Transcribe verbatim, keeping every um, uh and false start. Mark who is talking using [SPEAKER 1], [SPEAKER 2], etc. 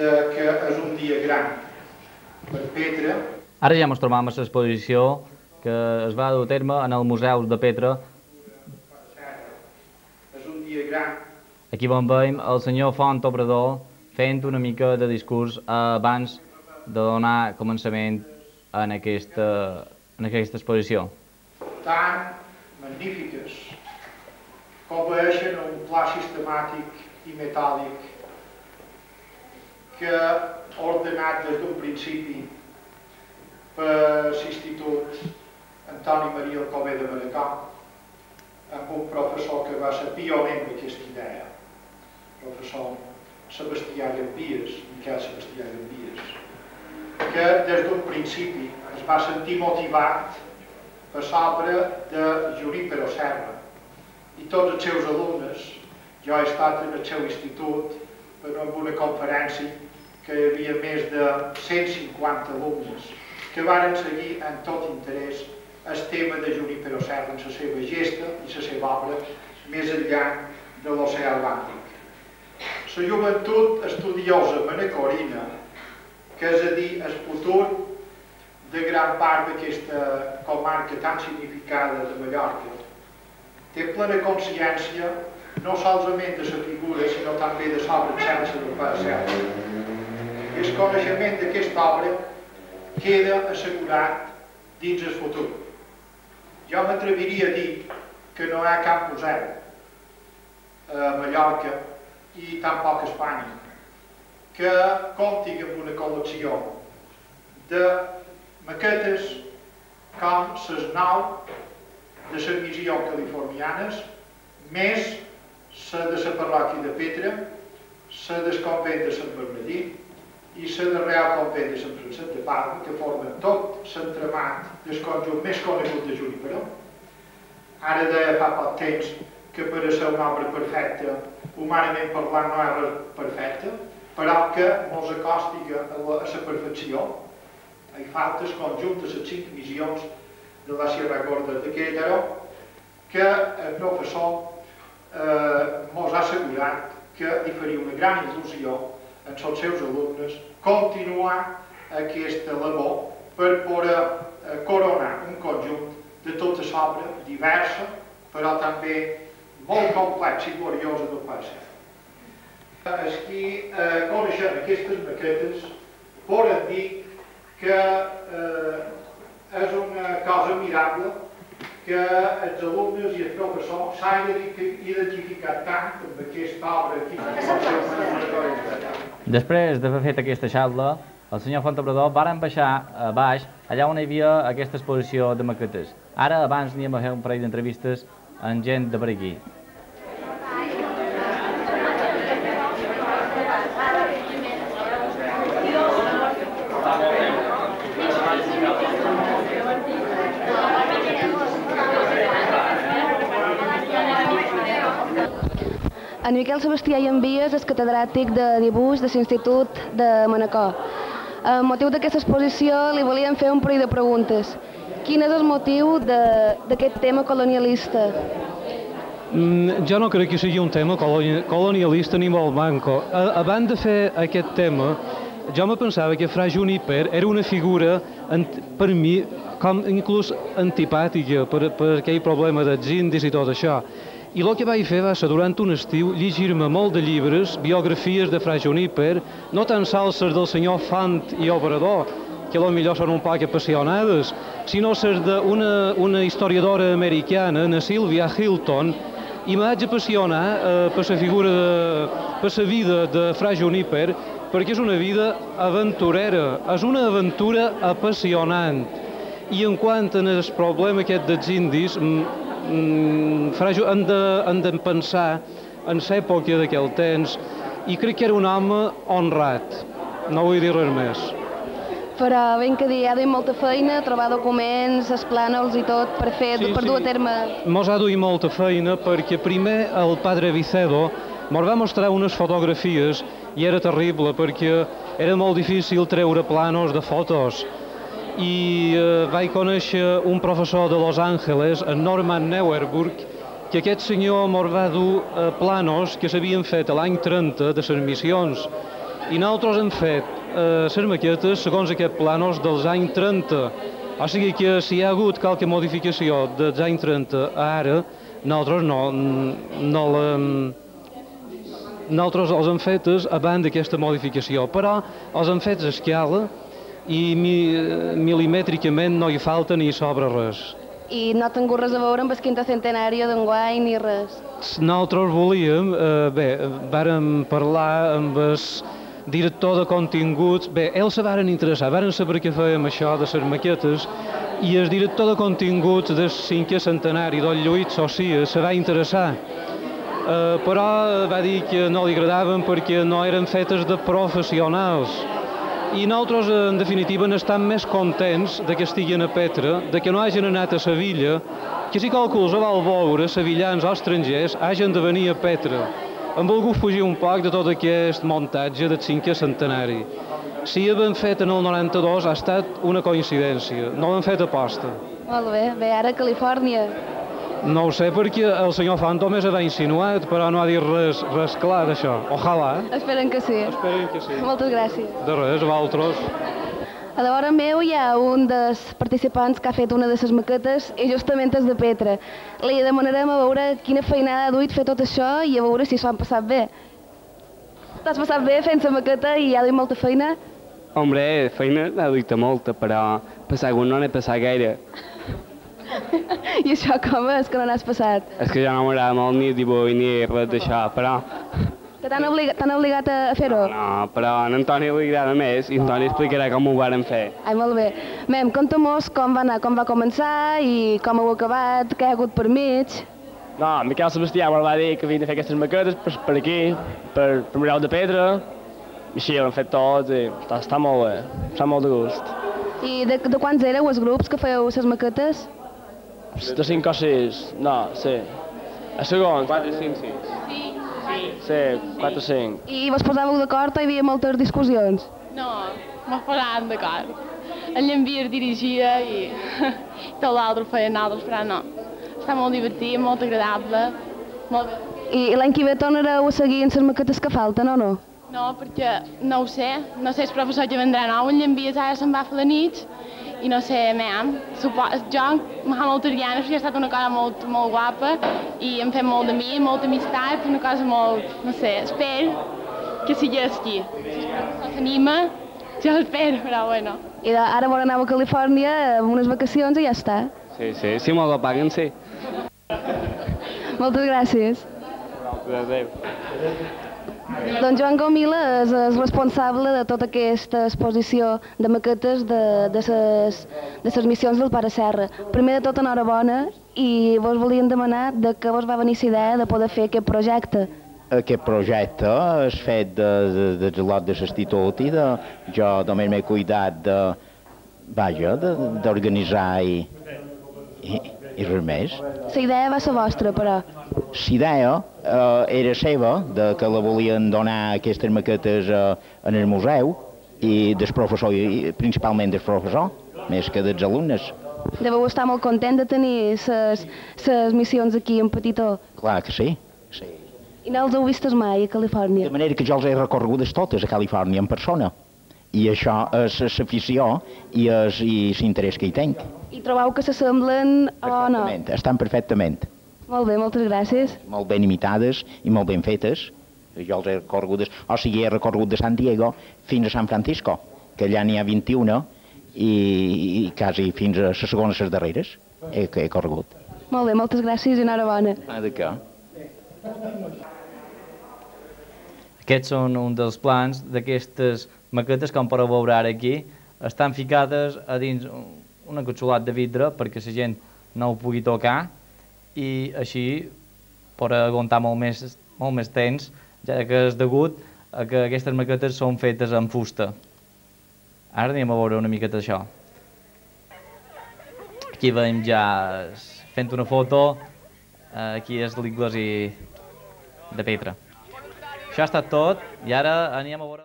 [SPEAKER 1] que és un dia gran per Petra.
[SPEAKER 2] Ara ja ens trobam a l'exposició que es va dur a terme en el Museu de Petra.
[SPEAKER 1] És un dia gran.
[SPEAKER 2] Aquí on veiem el senyor Font Obrador fent una mica de discurs abans de donar començament en aquesta, en aquesta exposició.
[SPEAKER 1] Tan magnífiques que obeeixen a un pla sistemàtic i metàl·lic que ordenat des d'un principi per l'Institut Antoni Maria Alcover de Manacor, amb un professor que va ser pioner d'aquesta idea, professor Sebastià Llambies, Miquel Sebastià Llambies, que des d'un principi es va sentir motivat per l'obra de Junípero Serra. I tots els seus alumnes, jo he estat en el seu institut per una conferència que hi havia més de cent cinquanta alumnes que varen seguir amb tot interès el tema de Junípero Serra en la seva gesta i la seva obra més enllà de l'oceà Atlàntic. La joventut estudiosa manacorina, que és a dir, el futur de gran part d'aquesta comarca tan significada de Mallorca, té plena consciència no solament de la figura, sinó també de l'obra excel·sa del Pare Serra. El coneixement d'aquesta obra queda assegurat dins el futur. Jo m'atreviria a dir que no hi ha cap museu a Mallorca i tampoc a Espanya que compti amb una col·lecció de maquetes com les nou de les missions californianes, més la de la parròquia de Petra, la del convent de Sant Bernadí i la del Real Convent de Sant Francesc de Palma, que formen tot l'entremat del conjunt més conegut de Junípero. Ara deia fa poc temps que per a ser una obra perfecta, humanament parlant, no és res perfecte, però que ens acostiga a la perfecció. Hi falta el conjunt de les cinc missions de la Sierra Gorda de Querétaro, que el professor ens ha assegurat que li faria una gran il·lusió als seus alumnes continuar aquesta labor per poder coronar un conjunt de tota l'obra diversa, però també molt complexa i gloriosa del Pare Serra. Els qui coneixen aquestes maquetes poden dir que és una cosa admirable que els alumnes i els professors s'han identificat tant amb aquesta obra aquí.
[SPEAKER 2] Després d'haver fet aquesta xarxa, el senyor Font Obrador varen baixar a baix allà on hi havia aquesta exposició de maquetes. Ara, abans anem a fer un parell d'entrevistes amb gent de per aquí.
[SPEAKER 3] En Miquel Sebastià Llambies és catedràtic de dibuix de l'Institut de Manacor. Amb motiu d'aquesta exposició li volíem fer un parell de preguntes. Quin és el motiu d'aquest tema colonialista?
[SPEAKER 4] Jo no crec que sigui un tema colonialista ni molt manco. Abans de fer aquest tema, jo me pensava que Fra Juníper era una figura, per mi, com inclús antipàtica per aquell problema dels indis i tot això. I el que vaig fer va ser, durant un estiu, llegir-me molt de llibres, biografies de Fra Juníper, no tan sols les del senyor Font i Obrador, que potser són un poc apassionades, sinó les d'una historiadora americana, na Sylvia Hilton, i m'haig apassionar per la figura, per la vida de Fra Juníper, perquè és una vida aventurera, és una aventura apassionant. I en quant al problema aquest dels indis, hem de pensar en l'època d'aquell temps, i crec que era un home honrat, no vull dir res més.
[SPEAKER 3] Però ben que dir, ha duit molta feina, trobar documents, els plànols i tot, per fer, per dur a terme...
[SPEAKER 4] Mos ha duit molta feina perquè primer el padre Vicedo mos va mostrar unes fotografies i era terrible perquè era molt difícil treure plànols de fotos. I vaig conèixer un professor de Los Angeles, en Norman Neuerburg, que aquest senyor mos va dur plànols que s'havien fet l'any trenta de les missions. I nosaltres hem fet eh, les maquetes segons aquests plànols dels anys trenta. O sigui que si hi ha hagut qualque modificació dels anys trenta a ara, nosaltres no, no la... Nosaltres els hem fetes abans d'aquesta modificació, però els hem fets a escala i mi, milimètricament no hi falta ni hi sobra res.
[SPEAKER 3] I no ha tingut res a veure amb el quinto centenari d'enguany ni res?
[SPEAKER 4] Nosaltres volíem, eh, bé, vàrem parlar amb el director de continguts, bé, ells se varen interessar, varen saber què fèiem això de les maquetes, i el director de continguts del cinquè centenari del Lluís Socia se va interessar. Uh, però va dir que no li agradaven perquè no eren fetes de professionals. I nosaltres, en definitiva, n'estem més contents de que estiguin a Petra, de que no hagin anat a Sevilla, que si qualcú els vol veure, sevillans o estrangers, hagin de venir a Petra. Hem volgut fugir un poc de tot aquest muntatge del cinquè centenari. Si ho vam fet en el noranta-dos ha estat una coincidència, no l'hem fet aposta.
[SPEAKER 3] Molt bé, bé, ara a Califòrnia.
[SPEAKER 4] No ho sé perquè el senyor Font només ha insinuat, però no ha dit res, res clar d'això. Ojalà.
[SPEAKER 3] Esperen que sí.
[SPEAKER 4] Esperen que sí.
[SPEAKER 3] Moltes gràcies.
[SPEAKER 4] De res, a vosaltres.
[SPEAKER 3] A la vora meu hi ha un dels participants que ha fet una de les maquetes i justament és de Petra. Li demanarem a veure quina feinada ha duit fer tot això i a veure si s'ho han passat bé. T'has passat bé fent la maqueta i ha duit molta feina?
[SPEAKER 5] Hombre, feina n'ha duit molta, però passar no n'he passat gaire.
[SPEAKER 3] I això com és, que no n'has passat?
[SPEAKER 5] És que ja no m'agrada molt ni dibuix ni res d'això, però...
[SPEAKER 3] Que t'han obligat, obligat a fer-ho?
[SPEAKER 5] No, però a en Antoni li agrada més i Antoni explicarà com ho varen fer.
[SPEAKER 3] Ai, molt bé. Mem, conta-mos com va anar, com va començar i com heu acabat, què hi ha hagut per mig.
[SPEAKER 6] No, Miquel Sebastià me'l va dir que havien de fer aquestes maquetes per, per aquí, per, per Moreu de Pedra, i així ho hem fet tot i està, està molt bé, està molt de gust.
[SPEAKER 3] I de, de quants éreu els grups que fèieu les maquetes?
[SPEAKER 6] De cinc o sis, no, sí. A segon.
[SPEAKER 5] quatre, cinc, sis.
[SPEAKER 6] Sí. Sí, quatre o cinc.
[SPEAKER 3] I vos posàveu d'acord o hi havia moltes discussions?
[SPEAKER 7] No, mos posàvem d'acord. El Llenvier dirigia i, i tot l'altre ho feien altres, però no. Està molt divertit, molt agradable, molt bé.
[SPEAKER 3] I l'any que ve tornareu a seguir en les maquetes que falten o no?
[SPEAKER 7] No, perquè no ho sé, no sé el professor que vendrà nou, el Llenvier ara se'n va a fer la nit, i no sé, mem, supos, jo m'ha moltes ganes perquè ha estat una cosa molt, molt guapa i hem fet molt d'amics, molta amistat, una cosa molt, no sé, espero que sigui aquí. Si el professor s'anima, jo l'espero, però bueno.
[SPEAKER 3] I de, ara vol anar a Califòrnia amb unes vacacions i ja està.
[SPEAKER 5] Sí, sí, si me'l paguen, sí.
[SPEAKER 3] Moltes gràcies.
[SPEAKER 5] Adéu.
[SPEAKER 3] Doncs Joan Gomila és el responsable de tota aquesta exposició de maquetes de, de, ses, de ses missions del Pare Serra. Primer de tot, enhorabona, i vos volíem demanar de què vos va venir la idea de poder fer aquest projecte.
[SPEAKER 8] Aquest projecte és fet de, de, de gelot de l'institut i de, jo només m'he cuidat de, vaja, d'organitzar i, i, i res més.
[SPEAKER 3] La idea va ser vostra, però.
[SPEAKER 8] La idea eh, era seva, de que la volien donar aquestes maquetes eh, en el museu i del professor, i principalment del professor, més que dels alumnes.
[SPEAKER 3] Deveu estar molt content de tenir les missions aquí en Petitó.
[SPEAKER 8] Clar que sí, sí.
[SPEAKER 3] I no els heu vistes mai a Califòrnia?
[SPEAKER 8] De manera que jo els he recorregudes totes a Califòrnia en persona. I això és l'afició i l'interès que hi tinc.
[SPEAKER 3] I trobeu que s'assemblen o no?
[SPEAKER 8] Perfectament, estan perfectament.
[SPEAKER 3] Molt bé, moltes gràcies.
[SPEAKER 8] Molt ben imitades i molt ben fetes. Jo els he recorregudes, o sigui, he recorregut de San Diego fins a San Francisco, que allà n'hi ha vint-i-una i, i quasi fins a les segones les darreres he, he corregut.
[SPEAKER 3] Molt bé, moltes gràcies i enhorabona.
[SPEAKER 8] Ah, de què?
[SPEAKER 2] Aquests són un dels plans d'aquestes maquetes, com podeu veure ara aquí, estan ficades a dins un encapsulat de vidre perquè la gent no ho pugui tocar i així pot aguantar molt més, molt més temps, ja que és degut a que aquestes maquetes són fetes amb fusta. Ara anem a veure una miqueta d'això. Aquí veiem ja fent una foto, aquí és l'iglesi de Petra. Això ha estat tot i ara anem a veure...